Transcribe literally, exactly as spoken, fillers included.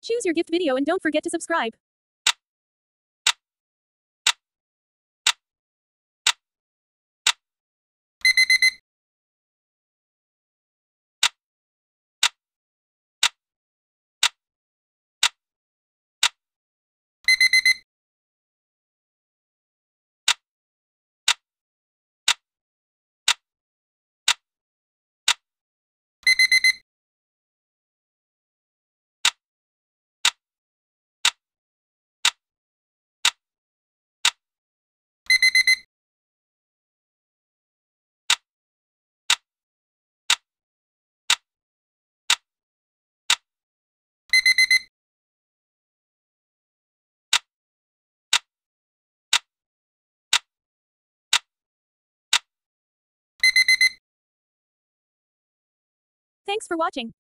Choose your gift video and don't forget to subscribe. Thanks for watching.